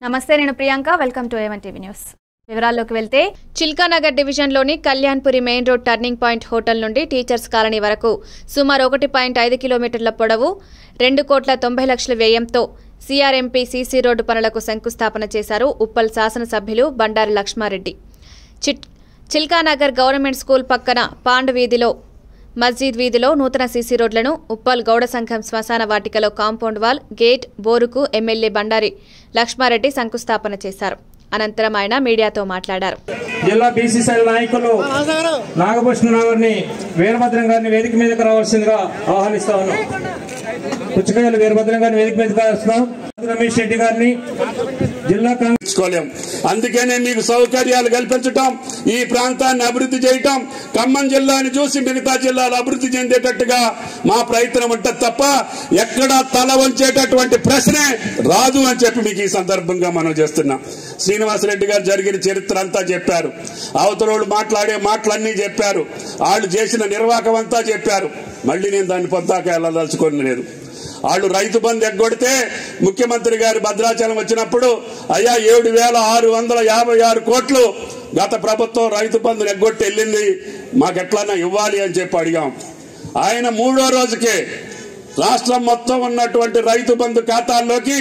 నమస్తే, నేను Priyanka. Welcome to A one TV news. వివరాల్లోకి వెళ్తే, చిల్కానగర్ డివిజన్లోని Kalyanpuri main road turning point hotel నుండి టీచర్స్ కాలనీ వరకు సుమారు 1.5 కిలోమీటర్ల పొడవు 2,90,00,000 వ్యయంతో సిఆర్ఎంపీ సీసీ రోడ్డు పనులకు శంకుస్థాపన చేశారు ఉప్పల్ శాసనసభ్యులు బండారి లక్ష్మారెడ్డి. చిల్కానగర్ గవర్నమెంట్ స్కూల్ పక్కన పాండ్ వీధిలో, మస్జిద్ వీధిలో నూతన సీసీ రోడ్లను, ఉప్పల్ గౌడ సంఘం శ్మశాన వాటికలో కాంపౌండ్ వాల్, గేట్, బోరుకు ఎమ్మెల్యే బండారి లక్ష్మారెడ్డి శంకుస్థాపన చేశారు. అనంతరం ఆయన మీడియాతో మాట్లాడారు. జిల్లా బీసీసీ నాయకులు నాగభూషణ గారిని, వీరభద్రం గారిని వేదిక మీదకి రావాల్సిందిగా ఆహ్వానిస్తా ఉన్నాం. పుచ్చకాయలు వీరభద్రం గారిని వేదిక మీదకి వస్తున్నాం. రమేష్ రెడ్డి గారిని జిల్లా కాంగ్రెస్. అందుకనే మీకు సౌకర్యాలు కల్పించటం, ఈ ప్రాంతాన్ని అభివృద్ధి చేయటం, ఖమ్మం జిల్లాని చూసి మిగతా జిల్లాలు అభివృద్ధి చెందేటట్టుగా మా ప్రయత్నం ఉంటుంది తప్ప ఎక్కడా తల వంచేటటువంటి ప్రశ్నే రాదు అని చెప్పి మీకు ఈ సందర్భంగా మనం చేస్తున్నాం. శ్రీనివాసరెడ్డి గారు జరిగిన చరిత్ర అంతా చెప్పారు. అవతలోళ్ళు మాట్లాడే మాటలన్నీ చెప్పారు. వాళ్ళు చేసిన నిర్వాహకం అంతా చెప్పారు. మళ్ళీ నేను దాన్ని పొద్దాక వెళ్ళదలుచుకోని లేదు. వాళ్ళు రైతు బంధు ఎగ్గొడితే ముఖ్యమంత్రి గారు భద్రాచలం వచ్చినప్పుడు, అయ్యా 7,656 కోట్లు గత ప్రభుత్వం రైతు బంధుని ఎగ్గొట్టి వెళ్ళింది, మాకెట్లన్నా ఇవ్వాలి అని చెప్పి అడిగాం. ఆయన 3వ రోజుకే రాష్ట్రం మొత్తం ఉన్నటువంటి రైతు బంధు ఖాతాల్లోకి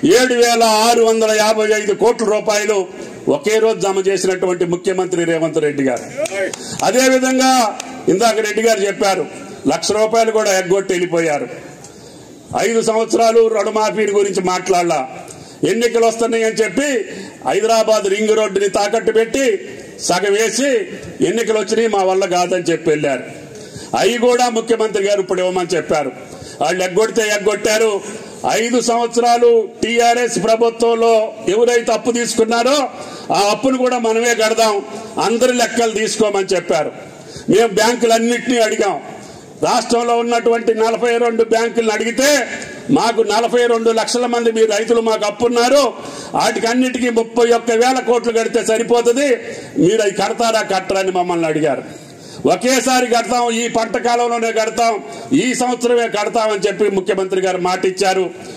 7,655 కోట్ల రూపాయలు ఒకే రోజు జమ చేసినటువంటి ముఖ్యమంత్రి రేవంత్ రెడ్డి గారు. అదేవిధంగా ఇందాక రెడ్డి గారు చెప్పారు, ₹1,00,000 కూడా ఎగ్గొట్టి వెళ్ళిపోయారు. 5 సంవత్సరాలు రుణమాఫీ గురించి మాట్లాడాల. ఎన్నికలు వస్తున్నాయి అని చెప్పి హైదరాబాద్ రింగ్ రోడ్డుని తాకట్టు పెట్టి సగం వేసి ఎన్నికలు వచ్చినాయి, మా వల్ల కాదని చెప్పి వెళ్ళారు. అవి కూడా ముఖ్యమంత్రి గారు ఇప్పుడు ఇవ్వమని చెప్పారు. వాళ్ళు ఎగ్గొడితే ఎగ్గొట్టారు. 5 సంవత్సరాలు టీఆర్ఎస్ ప్రభుత్వంలో ఎవరైతే అప్పు తీసుకున్నారో ఆ అప్పును కూడా మనమే కడదాం, అందరి లెక్కలు తీసుకోమని చెప్పారు. మేము బ్యాంకులన్నింటినీ అడిగాం. రాష్ట్రంలో ఉన్నటువంటి 42 బ్యాంకులను అడిగితే మాకు 42 లక్షల మంది మీ రైతులు మాకు అప్పున్నారు, వాటికి అన్నిటికీ 31,000 కోట్లు కడితే సరిపోతుంది, మీరు అవి కడతారా కట్టరా అని మమ్మల్ని అడిగారు. ఒకేసారి కడతాం, ఈ పంట కాలంలోనే కడతాం, ఈ సంవత్సరమే కడతామని చెప్పి ముఖ్యమంత్రి గారు మాట ఇచ్చారు.